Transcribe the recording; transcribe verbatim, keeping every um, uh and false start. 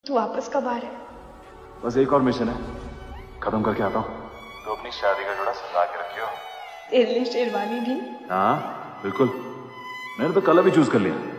तू वापस कब आ रहा है? बस एक और मिशन है, खत्म करके आता हूँ। तो अपनी शादी का जोड़ा सजा के रखियो। तेरे लिए शेरवानी भी? हाँ बिल्कुल, मैंने तो कलर भी चूज कर लिया।